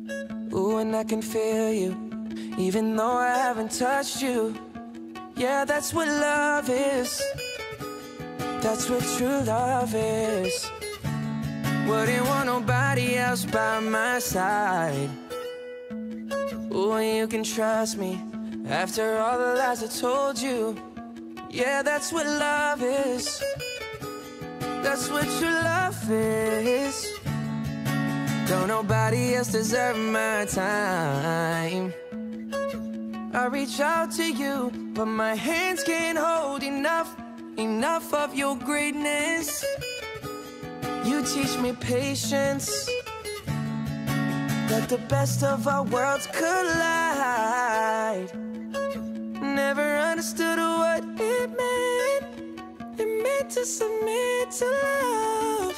Ooh, and I can feel you, even though I haven't touched you. Yeah, that's what love is. That's what true love is. Wouldn't want nobody else by my side. Ooh, and you can trust me after all the lies I told you. Yeah, that's what love is. That's what true love is. Don't nobody else deserve my time. I reach out to you, but my hands can't hold enough of your greatness. You teach me patience, that the best of our worlds collide. Never understood what it meant. It meant to submit to love.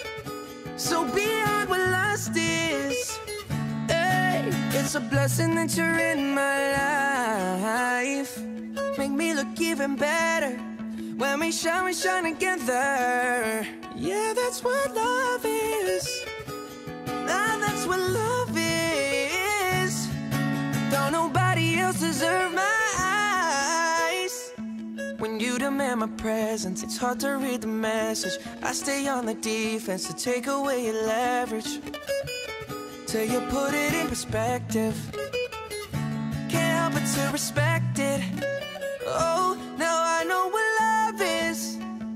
So beyond what lust is, hey, it's a blessing that you're in my life. Make me look even better when we shine together. Yeah, that's what love is. Ah, that's what love is. Don't nobody else deserve my eyes. When you demand my presence, it's hard to read the message. I stay on the defense to take away your leverage, till you put it in perspective. Can't help but to respect it. Oh, now I know what love is.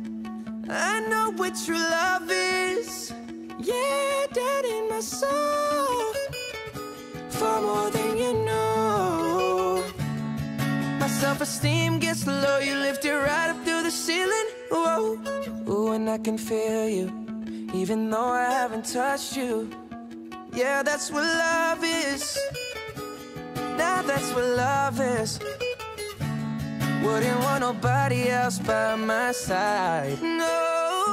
I know what true love is. Yeah, dead in my soul, far more than you know. My self-esteem gets low, you lift it right up through the ceiling. Whoa, ooh, and I can feel you, even though I haven't touched you. Yeah, that's what love is. Now that's what love is. Wouldn't want nobody else by my side. No.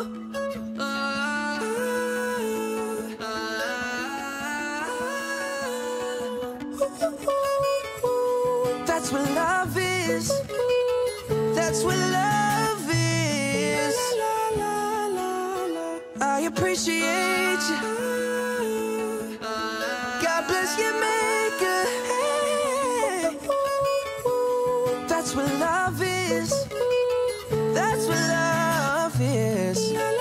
That's what love is. That's what love is. I appreciate you. God bless your maker. That's what love is. That's what love is.